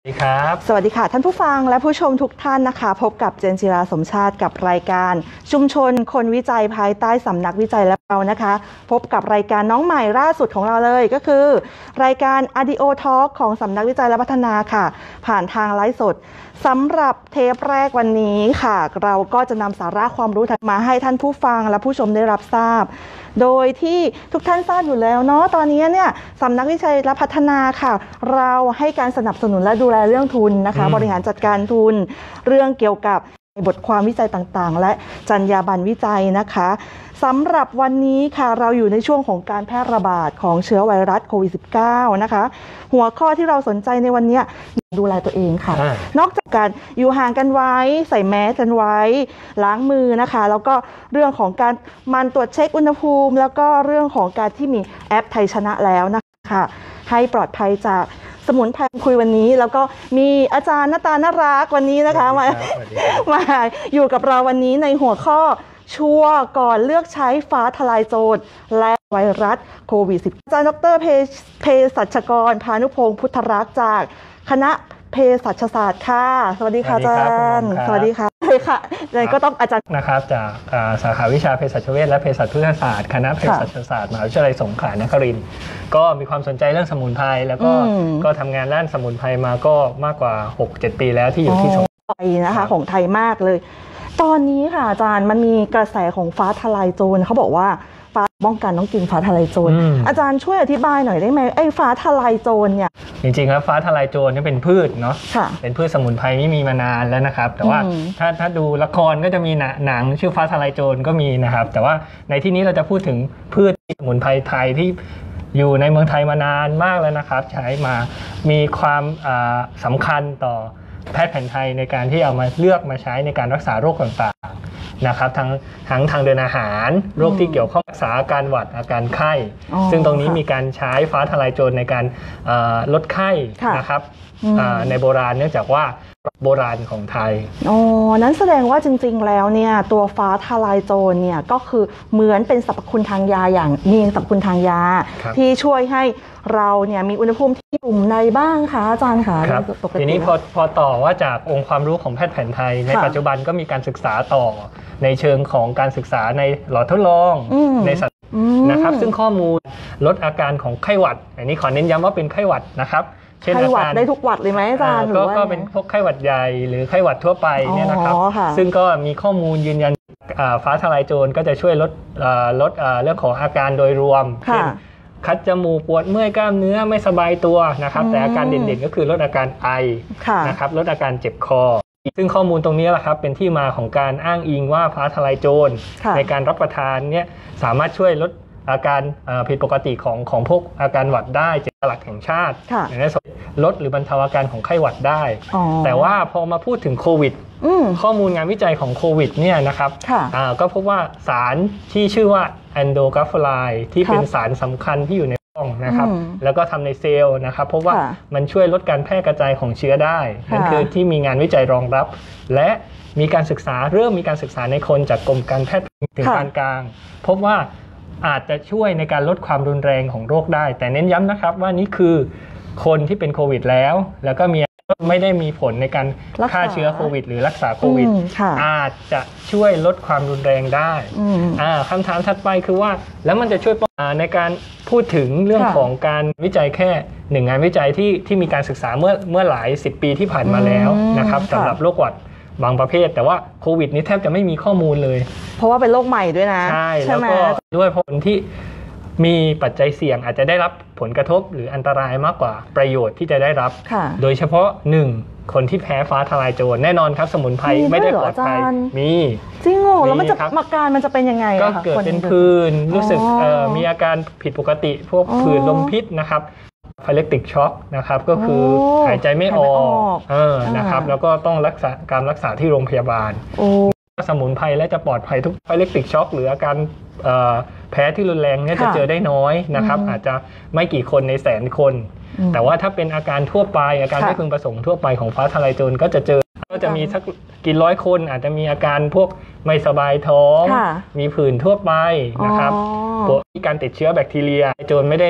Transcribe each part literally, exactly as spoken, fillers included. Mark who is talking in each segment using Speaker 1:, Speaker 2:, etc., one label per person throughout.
Speaker 1: สวัสดีครับ
Speaker 2: สวัสดีค่ะท่านผู้ฟังและผู้ชมทุกท่านนะคะพบกับเจนจิราสมชาติกับรายการชุมชนคนวิจัยภายใต้สำนักวิจัยและเรานะคะพบกับรายการน้องใหม่ล่าสุดของเราเลยก็คือรายการ Audio Talk ของสำนักวิจัยและพัฒนาค่ะผ่านทางไลฟ์สดสำหรับเทปแรกวันนี้ค่ะเราก็จะนำสาระความรู้มาให้ท่านผู้ฟังและผู้ชมได้รับทราบโดยที่ทุกท่านทราบอยู่แล้วเนาะตอนนี้เนี่ยสำนักวิจัยและพัฒนาค่ะเราให้การสนับสนุนและดูแลเรื่องทุนนะคะบริหารจัดการทุนเรื่องเกี่ยวกับบทความวิจัยต่างๆและจรรยาบรรณวิจัยนะคะสำหรับวันนี้ค่ะเราอยู่ในช่วงของการแพร่ระบาดของเชื้อไวรัสโควิด สิบเก้า นะคะหัวข้อที่เราสนใจในวันนี้ดูแลตัวเองค่ะนอกจากการอยู่ห่างกันไว้ใส่แมสกันไว้ล้างมือนะคะแล้วก็เรื่องของการมันตรวจเช็คอุณหภูมิแล้วก็เรื่องของการที่มีแอปไทยชนะแล้วนะคะให้ปลอดภัยจากสมุนไพรคุยวันนี้แล้วก็มีอาจารย์หน้าตาน่ารักวันนี้นะคะมามาอยู่กับเราวันนี้ในหัวข้อชัวร์ก่อนเลือกใช้ฟ้าทลายโจรและไวรัสโควิด สิบเก้า อาจารย์ดรเภสัชกรพานุพงศ์พุทธรักษ์จากคณะเภสัชศาสตร์ค่ะสวัสดีค่ะอาจารย์สวัสดีค่ะเลยค่ะเลยก็ต้องอาจารย์
Speaker 1: นะครับจากสาขาวิชาเภสัชเวชและเภสัชพืชศาสตร์คณะเภสัชศาสตร์มหาวิทยาลัยสงขลานครินทร์ก็มีความสนใจเรื่องสมุนไพรแล้วก็ก็ทำงานด้านสมุนไพรมาก็มากกว่า หกเจ็ด ปีแล้วที่อยู่ที่สงขลา
Speaker 2: นะคะของไทยมากเลยตอนนี้ค่ะอาจารย์มันมีกระแสของฟ้าทลายโจรเขาบอกว่าฟ้าป้องกันต้องกินฟ้าทลายโจร อ, อาจารย์ช่วยอธิบายหน่อยได้ไหมไอ้ฟ้าทลายโจรเนี่ย
Speaker 1: จริงๆแล้วฟ้าทลายโจรนี่เป็นพืชเนาะเป็นพืชสมุนไพรที่มีมานานแล้วนะครับแต่ว่าถ้าถ้าดูละครก็จะมีหนังชื่อฟ้าทลายโจรก็มีนะครับแต่ว่าในที่นี้เราจะพูดถึงพืชสมุนไพรไทยที่อยู่ในเมืองไทยมานานมากแล้วนะครับใช้มามีความสำคัญต่อแพทย์แผนไทยในการที่เอามาเลือกมาใช้ในการรักษาโรคต่างๆนะครับทั้งทั้งทางเดินอาหารโรคที่เกี่ยวข้องรักษาอาการหวัดอาการไข้ซึ่งตรงนี้มีการใช้ฟ้าทลายโจรในการลดไข้นะครับในโบราณเนื่องจากว่าโบราณของไทย
Speaker 2: อ๋อนั้นแสดงว่าจริงๆแล้วเนี่ยตัวฟ้าทลายโจรเนี่ยก็คือเหมือนเป็นสรรพคุณทางยาอย่างมีสรรพคุณทางยาที่ช่วยให้เราเนี่ยมีอุณหภูมิที่อุ่มในบ้างคะอาจารย์คะ
Speaker 1: ครับทีนี้พอพอต่อว่าจากองค์ความรู้ของแพทย์แผนไทยในปัจจุบันก็มีการศึกษาต่อในเชิงของการศึกษาในหลอดทดลองในสัตว์นะครับซึ่งข้อมูลลดอาการของไข้หวัดอันนี้ขอเน้นย้ำว่าเป็นไข้หวัดนะครับ
Speaker 2: เช่นไข้หวัดได้ทุกหวัดเลยไหมอาจารย์
Speaker 1: ก็ก็เป็นพวกไข้หวัดใหญ่หรือไข้หวัดทั่วไปเนี่ยนะครับซึ่งก็มีข้อมูลยืนยันฟ้าทลายโจรก็จะช่วยลดลดเรื่องของอาการโดยรวมเช่นคัดจมูกปวดเมื่อยกล้ามเนื้อไม่สบายตัวนะครับแต่อาการเด่นๆก็คือลดอาการไอนะครับลดอาการเจ็บคอซึ่งข้อมูลตรงนี้แหละครับเป็นที่มาของการอ้างอิงว่าฟ้าทลายโจรในการรับประทานเนี่ยสามารถช่วยลดอาการผิดปกติของของพวกอาการหวัดได้จากหลักแห่งชาติอย่างนี้ลดหรือบรรเทาอาการของไข้หวัดได้แต่ว่าพอมาพูดถึงโควิดข้อมูลงานวิจัยของโควิดเนี่ยนะครับก็พบว่าสารที่ชื่อว่าแอนโดกราฟไลน์ที่เป็นสารสำคัญที่อยู่ในร่องนะครับแล้วก็ทำในเซลล์นะครับเพราะว่ามันช่วยลดการแพร่กระจายของเชื้อได้นั่นคือที่มีงานวิจัยรองรับและมีการศึกษาเริ่มมีการศึกษาในคนจากกรมการแพทย์ถึงปานกลางพบว่าอาจจะช่วยในการลดความรุนแรงของโรคได้แต่เน้นย้ำนะครับว่านี่คือคนที่เป็นโควิดแล้วแล้วก็มีไม่ได้มีผลในการฆ่าเชื้อโควิดหรือรักษาโควิดอาจจะช่วยลดความรุนแรงได้คำถามถัดไปคือว่าแล้วมันจะช่วยในการพูดถึงเรื่องของการวิจัยแค่หนึ่งงานวิจัยที่ที่มีการศึกษาเมื่อเมื่อหลายสิบปีที่ผ่านมาแล้วนะครับสำหรับโรคหวัดบางประเภทแต่ว่าโควิดนี้แทบจะไม่มีข้อมูลเลย
Speaker 2: เพราะว่าเป็นโรคใหม่ด้วยนะ
Speaker 1: ใช่แล้วก็ด้วยผลที่มีปัจจัยเสี่ยงอาจจะได้รับผลกระทบหรืออันตรายมากกว่าประโยชน์ที่จะได้รับโดยเฉพาะหนึ่งคนที่แพ้ฟ้าทลายโจรแน่นอนครับสมุนไพรไม่ได้ปลอดภัยมี
Speaker 2: จริงเหรอแล้วมันจะอาการมันจะเป็นยังไง
Speaker 1: ก็เกิดเป็นผื่นรู้สึกมีอาการผิดปกติพวกผื่นลมพิษนะครับพาเลติกช็อคนะครับก็คือหายใจไม่ออกเออนะครับแล้วก็ต้องรักษาการรักษาที่โรงพยาบาลสมุนไพรและจะปลอดภัยทุกพาเลติกช็อคหรืออาการแพ้ที่รุนแรงเนี่ยจะเจอได้น้อยนะครับอาจจะไม่กี่คนในแสนคนแต่ว่าถ้าเป็นอาการทั่วไปอาการไม่พึงประสงค์ทั่วไปของฟ้าทลายโจรก็จะเจอก็จะมีสักกี่ร้อยคนอาจจะมีอาการพวกไม่สบายท้องมีผื่นทั่วไปนะครับพวกการติดเชื้อแบคทีเรียโจรไม่ได้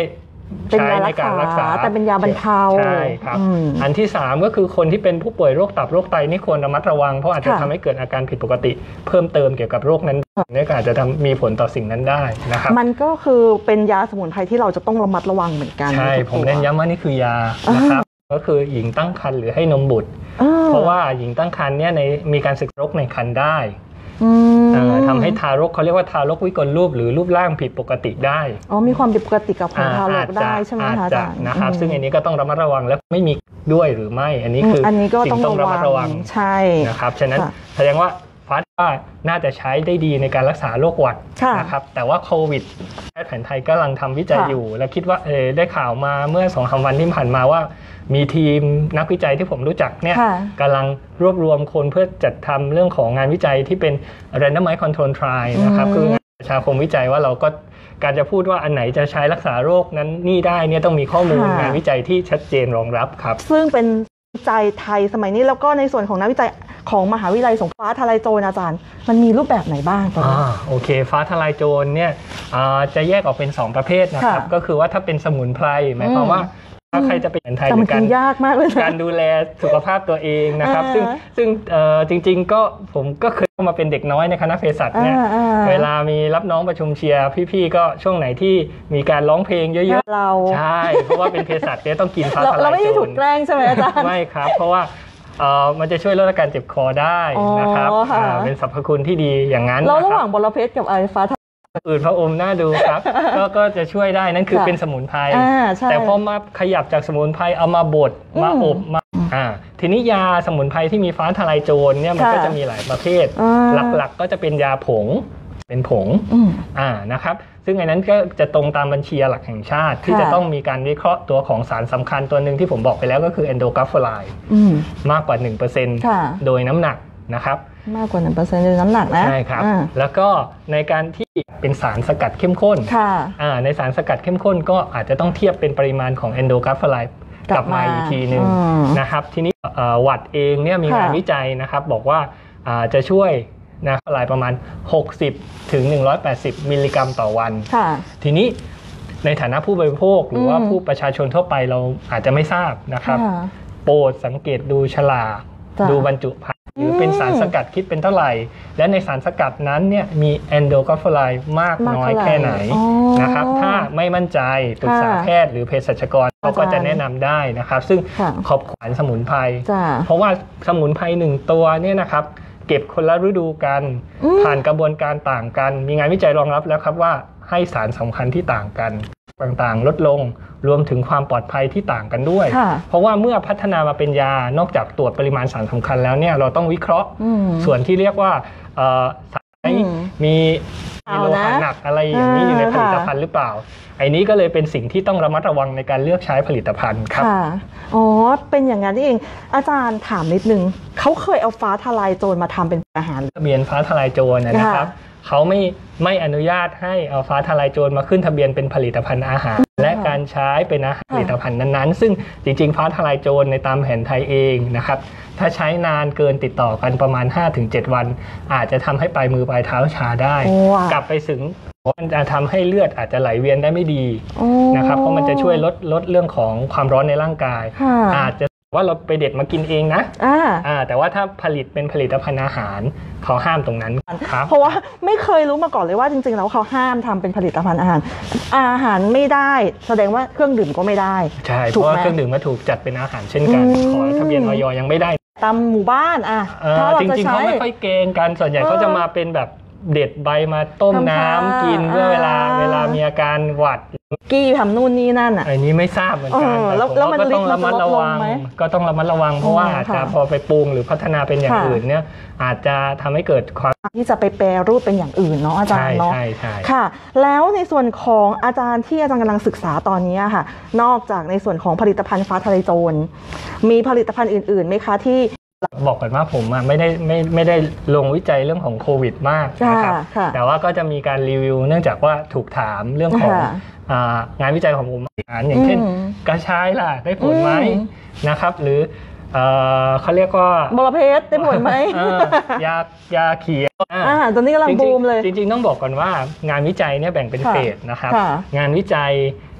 Speaker 2: ใช้ในการรักษาแต่เป็นยาบรรเทา
Speaker 1: ใช่ครับอันที่สามก็คือคนที่เป็นผู้ป่วยโรคตับโรคไตนี่ควรระมัดระวังเพราะอาจจะทำให้เกิดอาการผิดปกติเพิ่มเติมเกี่ยวกับโรคนั้นนี่ก็อาจจะทำมีผลต่อสิ่งนั้นได้นะครับ
Speaker 2: มันก็คือเป็นยาสมุนไพรที่เราจะต้องระมัดระวังเหมือนกัน
Speaker 1: ใช่ผมเน้นย้ำว่านี่คือยานะครับก็คือหญิงตั้งครรภ์หรือให้นมบุตรเพราะว่าหญิงตั้งครรภ์เนี่ยในมีการศึกษาโรคในครรภ์ได้ทำให้ทารกเขาเรียกว่าทารกวิกลรูปหรือรูปร่างผิดปกติได้
Speaker 2: อ๋อมีความผิดปกติกับของทารกได้ใช่ไหมคะอาจารย์
Speaker 1: นะครับซึ่งอันนี้ก็ต้องระมัดระวังและไม่มีด้วยหรือไม่อันนี้คือสิ่งต้องระมัดระวัง
Speaker 2: ใช่
Speaker 1: นะครับฉะนั้นแสดงว่าฟ้าว่าน่าจะใช้ได้ดีในการรักษาโรคหวัดนะครับแต่ว่าโควิดแพทย์แผนไทยกำลังทำวิจัยอยู่และคิดว่าเออได้ข่าวมาเมื่อสองสามวันที่ผ่านมาว่ามีทีมนักวิจัยที่ผมรู้จักเนี่ยกำลังรวบรวมคนเพื่อจัดทำเรื่องของงานวิจัยที่เป็น randomized control trial นะครับคืองานประชาคมวิจัยว่าเราก็การจะพูดว่าอันไหนจะใช้รักษาโรคนั้นนี่ได้เนี่ยต้องมีข้อมูลงานวิจัยที่ชัดเจนรองรับครับ
Speaker 2: ซึ่งเป็นวิจัยไทยสมัยนี้แล้วก็ในส่วนของนักวิจัยของมหาวิทยาลัยสงขลาฟ้าทลายโจรอาจารย์มันมีรูปแบบไหนบ้างตอนนี้
Speaker 1: โอเคฟ้าทลายโจรเนี่ยจะแยกออกเป็นสองประเภทนะครับก็คือว่าถ้าเป็นสมุนไพรหมายความว่าถ้าใครจะเป็นไทยใน
Speaker 2: การยากมากเลย
Speaker 1: การดูแลสุขภาพตัวเองนะครับซึ่งซึ่งจริงๆก็ผมก็เคยมาเป็นเด็กน้อยในคณะเภสัชเนี่ยเวลามีรับน้องประชุมเชียร์พี่ๆก็ช่วงไหนที่มีการร้องเพลงเยอะ
Speaker 2: ๆเรา
Speaker 1: ใช่เพราะว่าเป็นเภสัชเนี่ยต้องกินฟ้าทลายโจร
Speaker 2: เราไม่ได้ถูกแกล้งใช่ไหมอาจารย์
Speaker 1: ไม่ครับเพราะว่ามันจะช่วยลดอาการเจ็บคอได้นะครับเป็นสรรพคุณที่ดีอย่างนั้น
Speaker 2: แล้วระหว่างบรเพชรกับไอฟ้า
Speaker 1: อื่นพระอมน่าดูครับก็ก็จะช่วยได้นั่นคือเป็นสมุนไพรแต่พอมาขยับจากสมุนไพรเอามาบดมาอบมาอ่าทีนี้ยาสมุนไพรที่มีฟ้าทลายโจรเนี่ยมันก็จะมีหลายประเภทหลักๆก็จะเป็นยาผงเป็นผงอ่านะครับซึ่งอันนั้นก็จะตรงตามบัญชีหลักแห่งชาติที่จะต้องมีการวิเคราะห์ตัวของสารสำคัญตัวหนึ่งที่ผมบอกไปแล้วก็คือเอนโดกัฟโฟไลน์มากกว่า หนึ่งเปอร์เซ็นต์ โดยน้ำหนักนะครับ
Speaker 2: มากกว่า หนึ่งเปอร์เซ็นต์ โดยน้ำหนักนะ
Speaker 1: ใช่ครับแล้วก็ในการที่เป็นสารสกัดเข้มข้นในสารสกัดเข้มข้นก็อาจจะต้องเทียบเป็นปริมาณของเอนโดกัฟโฟไลน์กลับมาอีกทีนึงนะครับทีนี้หวัดเองเนี่ยมีงานวิจัยนะครับบอกว่าจะช่วยนะหลายประมาณหกสิบถึงหนึ่งร้อยแปดสิบมิลลิกรัมต่อวันทีนี้ในฐานะผู้บริโภคหรือว่าผู้ประชาชนทั่วไปเราอาจจะไม่ทราบนะครับโปรดสังเกตดูฉลากดูบรรจุภัณฑ์หรือเป็นสารสกัดคิดเป็นเท่าไหร่และในสารสกัดนั้นเนี่ยมีเอนโดกัฟโฟไลน์มากน้อยแค่ไหนนะครับถ้าไม่มั่นใจปรึกษาแพทย์หรือเภสัชกรเขาก็จะแนะนำได้นะครับซึ่งขอบขวัญสมุนไพรเพราะว่าสมุนไพรหนึ่งตัวเนี่ยนะครับเก็บคนละฤดูกันผ่านกระบวนการต่างกันมีงานวิจัยรองรับแล้วครับว่าให้สารสำคัญที่ต่างกันต่างๆลดลงรวมถึงความปลอดภัยที่ต่างกันด้วยเพราะว่าเมื่อพัฒนามาเป็นยานอกจากตรวจปริมาณสารสำคัญแล้วเนี่ยเราต้องวิเคราะห์ส่วนที่เรียกว่าสารมีโลหะหนักอะไรอย่างนี้อยู่ในผลิตภัณฑ์หรือเปล่าไอ้นี้ก็เลยเป็นสิ่งที่ต้องระมัดระวังในการเลือกใช้ผลิตภัณฑ์ครับ
Speaker 2: อ๋อเป็นอย่างนั้นเองอาจารย์ถามนิดนึงเขาเคยเอาฟ้าทลายโจรมาทำเป็นอาหาร
Speaker 1: ทะเบียนฟ้าทลายโจรนะครับเขาไม่ไม่อนุญาตให้เอาฟ้าทลายโจรมาขึ้นทะเบียนเป็นผลิตภัณฑ์อาหารและการใช้เป็นอาหารผลิตภัณฑ์นั้นๆซึ่งจริงๆฟ้าทลายโจรในตามแผนไทยเองนะครับถ้าใช้นานเกินติดต่อกันประมาณ ห้าถึงเจ็ด วันอาจจะทำให้ปลายมือปลายเท้าชาได้กลับไปถึงมันจะทำให้เลือดอาจจะไหลเวียนได้ไม่ดีนะครับเพราะมันจะช่วยลดลดเรื่องของความร้อนในร่างกายอาจจะว่าเราไปเด็ดมากินเองนะอ่าแต่ว่าถ้าผลิตเป็นผลิตภัณฑ์อาหารเขาห้ามตรงนั้นครับ
Speaker 2: เพราะว่าไม่เคยรู้มาก่อนเลยว่าจริงๆแล้วเขาห้ามทำเป็นผลิตภัณฑ์อาหารอาหารไม่ได้แสดงว่าเครื่องดื่มก็ไม่ได้
Speaker 1: ใช่เพราะว่าเครื่องดื่มมาถูกจัดเป็นอาหารเช่นกันขอทะเบียนอย.ยังไม่ได้
Speaker 2: ตามหมู่บ้านอ่ะ
Speaker 1: จริงๆเขาไม่ค่อยเกณฑ์กันส่วนใหญ่เขาจะมาเป็นแบบเด็ดใบมาต้มน้ำกินเมื่อเวลาเวลามีอาการหวัด
Speaker 2: กี้ทำนู่นนี่นั่นอ่ะ
Speaker 1: อันนี้ไม่ทราบเหมือนกันแต่ผมก็ต้องระมัดระวังก็ต้องระมัดระวังเพราะว่าอาจจะพอไปปรุงหรือพัฒนาเป็นอย่างอื่นเนี่ยอาจจะทำให้เกิดความ
Speaker 2: ที่จะไปแปรรูปเป็นอย่างอื่นเนาะอาจารย์เนาะ
Speaker 1: ใช่ใช่
Speaker 2: ค่ะแล้วในส่วนของอาจารย์ที่อาจารย์กำลังศึกษาตอนนี้ค่ะนอกจากในส่วนของผลิตภัณฑ์ฟ้าทลายโจรมีผลิตภัณฑ์อื่นๆไหมคะที่
Speaker 1: บอกก่อนว่าผมไม่ได้ไม่ไม่ได้ลงวิจัยเรื่องของโควิดมากนะครับแต่ว่าก็จะมีการรีวิวเนื่องจากว่าถูกถามเรื่องของงานวิจัยของผมอย่างเช่นกระชายล่ะได้ผลไหมนะครับหรือเขาเรียกว่า
Speaker 2: บรเพชรได้ผลไหม
Speaker 1: ยายาเขียว
Speaker 2: อ่าตอนนี้กำลังบูมเลย
Speaker 1: จริงๆต้องบอกก่อนว่างานวิจัยเนี่ยแบ่งเป็นเฟสนะครับงานวิจัย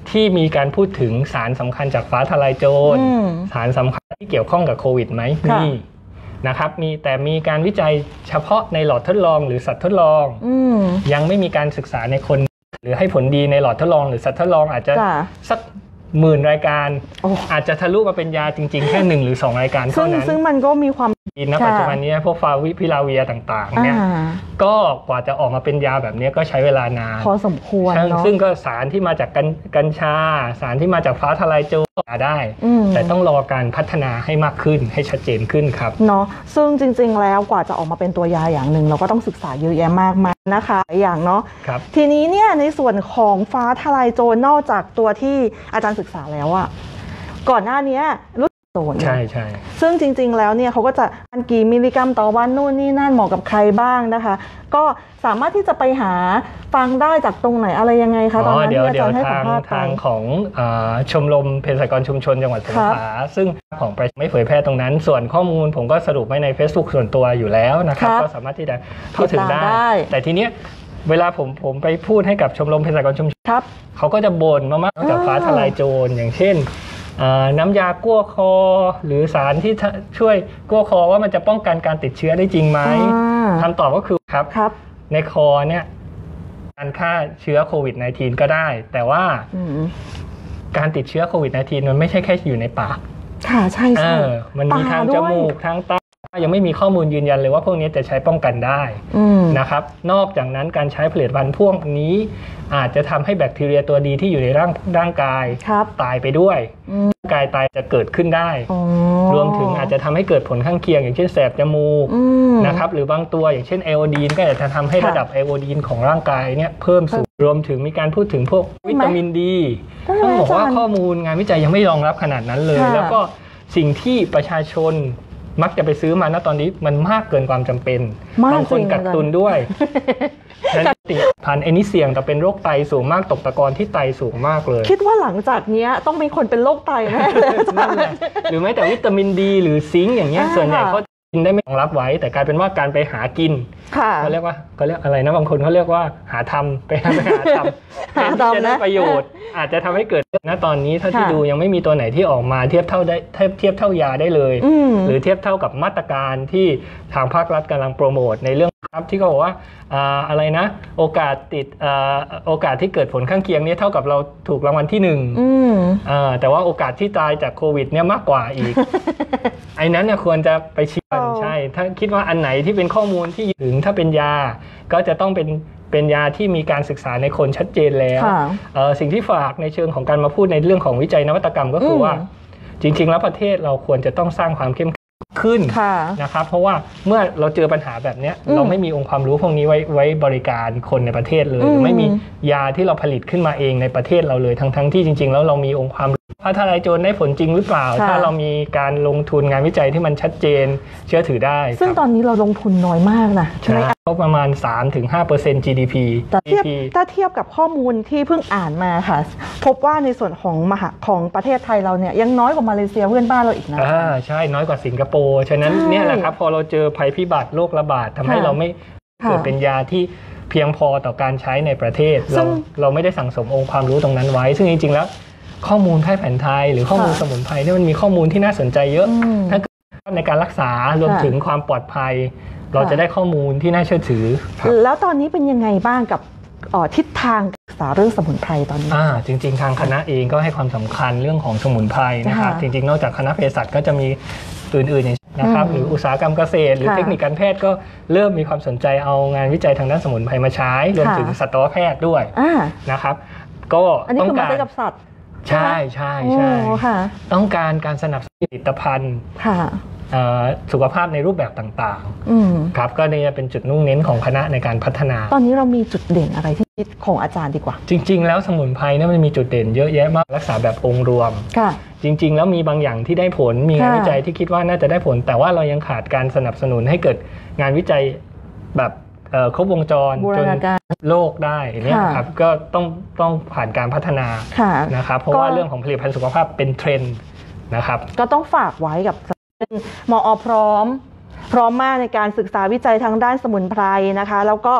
Speaker 1: ที่มีการพูดถึงสารสำคัญจากฟ้าทลายโจรสารสำคัญที่เกี่ยวข้องกับโควิดไหมมีนะครับมีแต่มีการวิจัยเฉพาะในหลอดทดลองหรือสัตว์ทดลองยังไม่มีการศึกษาในคนหรือให้ผลดีในหลอดทดลองหรือสัตว์ทดลองอาจจะสักหมื่นรายการอาจจะทะลุมาเป็นยาจริงๆแค่หนึ่งหรือสองรายการเท่านั้น
Speaker 2: ซึ่งมันก็มีความ
Speaker 1: ดีนะปัจจุบันนี้พวกฟาวิพิลาเวียต่างๆเนี่ยก็กว่าจะออกมาเป็นยาแบบนี้ก็ใช้เวลานาน
Speaker 2: พอสมควรเนาะ
Speaker 1: ซึ่งก็สารที่มาจากกัญชาสารที่มาจากฟ้าทลายโจรได้แต่ต้องรอการพัฒนาให้มากขึ้นให้ชัดเจนขึ้นครับ
Speaker 2: เนาะซึ่งจริงๆแล้วกว่าจะออกมาเป็นตัวยาอย่างหนึ่งเราก็ต้องศึกษาเยอะแยะมากมายนะคะอย่างเนาะทีนี้เนี่ยในส่วนของฟ้าทลายโจรนอกจากตัวที่อาจารย์ศึกษาแล้วอะก่อนหน้านี้รู้โซน
Speaker 1: ใช่ใช่
Speaker 2: ซึ่งจริงๆแล้วเนี่ยเขาก็จะอันกี่มิลลิกรัมต่อวันนู่นนี่นั่นเหมาะกับใครบ้างนะคะก็สามารถที่จะไปหาฟังได้จากตรงไหนอะไรยังไงคะตอนนั้นที่อาจารย์ให้สัมภาษณ์ไป
Speaker 1: ทางของชมรมเภสัชกรชุมชนจังหวัดสงขลาซึ่งของไปไม่เผยแพร่ตรงนั้นส่วนข้อมูลผมก็สรุปไว้ใน Facebook ส่วนตัวอยู่แล้วนะครับก็สามารถที่จะเข้าถึงได้แต่ทีเนี้ยเวลาผมผมไปพูดให้กับชมรมเภสัชกรชุมชนเขาก็จะบ่นมามากกับฟ้าทลายโจรอย่างเช่นน้ำยากั้วคอหรือสารที่ช่วยกั้วคอว่ามันจะป้องกันการติดเชื้อได้จริงไหมคำตอบก็คือครับในคอเนี่ยการฆ่าเชื้อโควิด สิบเก้า ก็ได้แต่ว่าการติดเชื้อโควิด สิบเก้า มันไม่ใช่แค่อยู่ในปาก
Speaker 2: ค่ะใช่ใช่
Speaker 1: มันมีทางจมูกทางตายังไม่มีข้อมูลยืนยันเลยว่าพวกนี้จะใช้ป้องกันได้นะครับนอกจากนั้นการใช้ผลิตภัณฑ์พวกนี้อาจจะทำให้แบคทีเรียตัวดีที่อยู่ในร่างร่างกายตายไปด้วยร่างกายตายจะเกิดขึ้นได้รวมถึงอาจจะทำให้เกิดผลข้างเคียงอย่างเช่นแสบจมูกนะครับหรือบางตัวอย่างเช่นไอโอดีนก็อาจจะทำให้ระดับไอโอดีนของร่างกายเนี่ยเพิ่มสูงรวมถึงมีการพูดถึงพวกวิตามินดีต้องบอกว่าข้อมูลงานวิจัยยังไม่รองรับขนาดนั้นเลยแล้วก็สิ่งที่ประชาชนมักจะไปซื้อมาณตอนนี้มันมากเกินความจำเป็นบางคนกักตุนด้วยติพันธุ์ไอ้นี่เสี่ยงแต่เป็นโรคไตสูงมากตกตะกอนที่ไตสูงมากเลย
Speaker 2: คิดว่าหลังจากนี้ต้องมีคนเป็นโรคไตแน่เลย
Speaker 1: หรือแม้แต่วิตามินดีหรือซิงค์อย่างเงี้ยส่วนใหญ่เขากินได้ไม่รองรับไว้แต่กลายเป็นว่าการไปหากินเขาเรียกว่าเขาเรียกอะไรนะบางคนเขาเรียกว่าหาทำไปหาไปหาทำแทนที่จะได้ประโยชน์อาจจะทำให้เกิดณตอนนี้ถ้าที่ดูยังไม่มีตัวไหนที่ออกมาเทียบเท่าได้เทียบเท่ายาได้เลยหรือเทียบเท่ากับมาตรการที่ทางภาครัฐกำลังโปรโมทในเรื่องครับที่เขาบอกว่าอะไรนะโอกาสติดโอกาสที่เกิดผลข้างเคียงนี้เท่ากับเราถูกรางวัลที่หนึ่งแต่ว่าโอกาสที่ตายจากโควิดเนี่ยมากกว่าอีกไอ้นั้นเนี่ยควรจะไปเชื่อใช่ถ้าคิดว่าอันไหนที่เป็นข้อมูลที่ถึงถ้าเป็นยาก็จะต้องเป็นเป็นยาที่มีการศึกษาในคนชัดเจนแล้วสิ่งที่ฝากในเชิงของการมาพูดในเรื่องของวิจัยนวัตกรรมก็คือว่าจริงๆแล้วประเทศเราควรจะต้องสร้างความเข้มขึ้นนะครับเพราะว่าเมื่อเราเจอปัญหาแบบนี้เราไม่มีองค์ความรู้พวกนี้ไว้ไว้บริการคนในประเทศเลยไม่มียาที่เราผลิตขึ้นมาเองในประเทศเราเลยทั้งทั้งที่จริงๆแล้วเรามีองค์ความรู้ฟ้าทลายโจรได้ผลจริงหรือเปล่าถ้าเรามีการลงทุนงานวิจัยที่มันชัดเจนเชื่อถือได้
Speaker 2: ซึ่งตอนนี้เราลงทุนน้อยมากนะ
Speaker 1: ใช่ก็ประมาณ สามถึงห้าเปอร์เซ็นต์ จี ดี พี
Speaker 2: แต่เทียบถ้าเทียบกับข้อมูลที่เพิ่งอ่านมาค่ะพบว่าในส่วนของมหาของประเทศไทยเราเนี่ยยังน้อยกว่ามาเลเซียเพื่อนบ้านเราอีกนะ
Speaker 1: อ่าใช่น้อยกว่าสิงคโปร์ฉะนั้นเนี่ยแหละครับพอเราเจอภัยพิบัติโรคระบาดทำให้เราไม่เกิดเป็นยาที่เพียงพอต่อการใช้ในประเทศเราเราไม่ได้สั่งสมองค์ความรู้ตรงนั้นไว้ซึ่งจริงๆแล้วข้อมูลแพทย์แผนไทยหรือข้อมูลสมุนไพรเนี่ยมันมีข้อมูลที่น่าสนใจเยอะถ้าในการรักษารวมถึงความปลอดภัยเราจะได้ข้อมูลที่น่าเชื่อถือ
Speaker 2: แล้วตอนนี้เป็นยังไงบ้างกับทิศทางศึกษาเรื่องสมุนไพรตอนนี้
Speaker 1: อ่าจริงๆทางคณะเองก็ให้ความสำคัญเรื่องของสมุนไพรนะครับจริงๆนอกจากคณะเภสัชก็จะมีอื่นๆนะครับหรืออุตสาหกรรมเกษตรหรือเทคนิคการแพทย์ก็เริ่มมีความสนใจเอางานวิจัยทางด้านสมุนไพรมาใช้รวมถึงสัตวแพทย์ด้วยนะครับก็
Speaker 2: ต้องการอันนี้คือมาใช้กับสัตว์
Speaker 1: ใช่ใช่ใช่ต้องการการสนับสนุนผลิตภัณฑ์สุขภาพในรูปแบบต่างๆครับก็นี่เป็นจุดมุ่งเน้นของคณะในการพัฒนา
Speaker 2: ตอนนี้เรามีจุดเด่นอะไรที่ของอาจารย์ดีกว่า
Speaker 1: จริงๆแล้วสมุนไพรเนี่ยมันมีจุดเด่นเยอะแยะมากรักษาแบบองค์รวมจริงๆแล้วมีบางอย่างที่ได้ผลมีงานวิจัยที่คิดว่าน่าจะได้ผลแต่ว่าเรายังขาดการสนับสนุนให้เกิดงานวิจัยแบบครบวงจรจนโลกได้เนี่ยครับก็ต้องต้องผ่านการพัฒนานะครับเพราะว่าเรื่องของผลิตภัณฑ์สุขภาพเป็นเทรนด์นะครับ
Speaker 2: ก็ต้องฝากไว้กับมอ.พร้อมพร้อมมากในการศึกษาวิจัยทางด้านสมุนไพรนะคะแล้วก็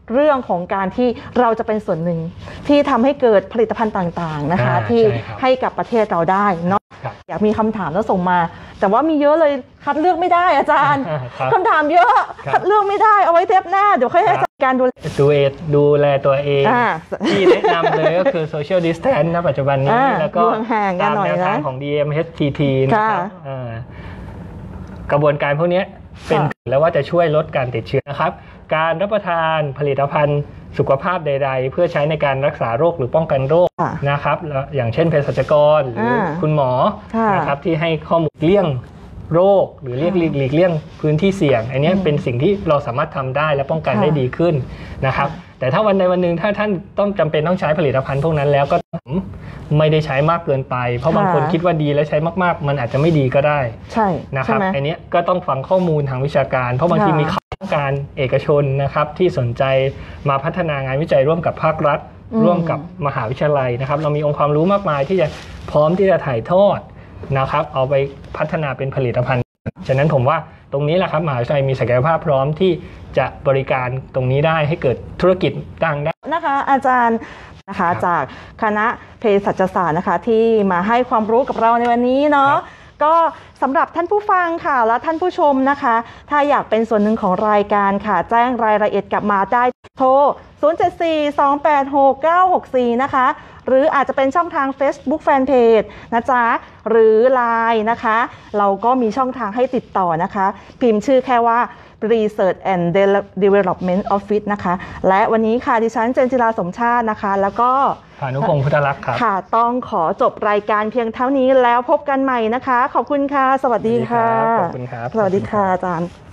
Speaker 2: เรื่องของการที่เราจะเป็นส่วนหนึ่งที่ทำให้เกิดผลิตภัณฑ์ต่างๆนะคะที่ให้กับประเทศเราได้เนาะอยากมีคำถามแล้วส่งมาแต่ว่ามีเยอะเลยคัดเลือกไม่ได้อาจารย์คำถามเยอะคัดเลือกไม่ได้เอาไว้เทปหน้าเดี๋ยวค่อยให้อาจารย์การดูแล
Speaker 1: ดูเอดูแลตัวเองที่แนะนำเลยก็คือ social distance ณปัจจุบันนี้แล้วก็ตามแนวทางของ ดี เอ็ม เอช ที ที นะครับกระบวนการพวกนี้เป็นแล้วว่าจะช่วยลดการติดเชื้อนะครับการรับประทานผลิตภัณฑ์สุขภาพใดๆเพื่อใช้ในการรักษาโรคหรือป้องกันโรคนะครับอย่างเช่นเภสัชกรหรือคุณหมอนะครับที่ให้ข้อมูลเลี่ยงโรคหรือเรียกหลีกเลี่ยงพื้นที่เสี่ยงอันนี้เป็นสิ่งที่เราสามารถทำได้และป้องกันได้ดีขึ้นนะครับแต่ถ้าวันใดวันหนึ่งถ้าท่านต้องจำเป็นต้องใช้ผลิตภัณฑ์พวกนั้นแล้วก็ไม่ได้ใช้มากเกินไปเพราะบางคนคิดว่าดีแล้วใช้มากๆมันอาจจะไม่ดีก็ได้ใช่นะครับอันนี้ก็ต้องฟังข้อมูลทางวิชาการเพราะบางทีมีการเอกชนนะครับที่สนใจมาพัฒนางานวิจัยร่วมกับภาครัฐร่วมกับมหาวิทยาลัยนะครับเรามีองค์ความรู้มากมายที่จะพร้อมที่จะถ่ายทอดนะครับเอาไปพัฒนาเป็นผลิตภัณฑ์ฉะนั้นผมว่าตรงนี้แหละครับมหาวิทยาลัยมีศักยภาพพร้อมที่จะบริการตรงนี้ได้ให้เกิดธุรกิจดังได้
Speaker 2: นะคะอาจารย์นะคะจากคณะเภสัชศาสตร์นะคะที่มาให้ความรู้กับเราในวันนี้เนาะก็สำหรับท่านผู้ฟังค่ะและท่านผู้ชมนะคะถ้าอยากเป็นส่วนหนึ่งของรายการค่ะแจ้งรายละเอียดกลับมาได้โทรศูนย์ เจ็ด สี่ สอง แปด หก เก้า หก สี่นะคะหรืออาจจะเป็นช่องทาง Facebook Fanpage นะจ๊ะหรือ ไลน์ นะคะเราก็มีช่องทางให้ติดต่อนะคะพิมพ์ชื่อแค่ว่า Research and Development Office นะคะและวันนี้ค่ะดิฉันเจนจิราสมชาตินะคะแล้วก็
Speaker 1: พานุพงศ์พุทธลักษณ์ครับ
Speaker 2: ค่ะต้องขอจบรายการเพียงเท่านี้แล้วพบกันใหม่นะคะขอบคุณค่ะสวัสดีค่ะ
Speaker 1: ขอบคุณครับ
Speaker 2: สวัสดีค่ะอาจารย์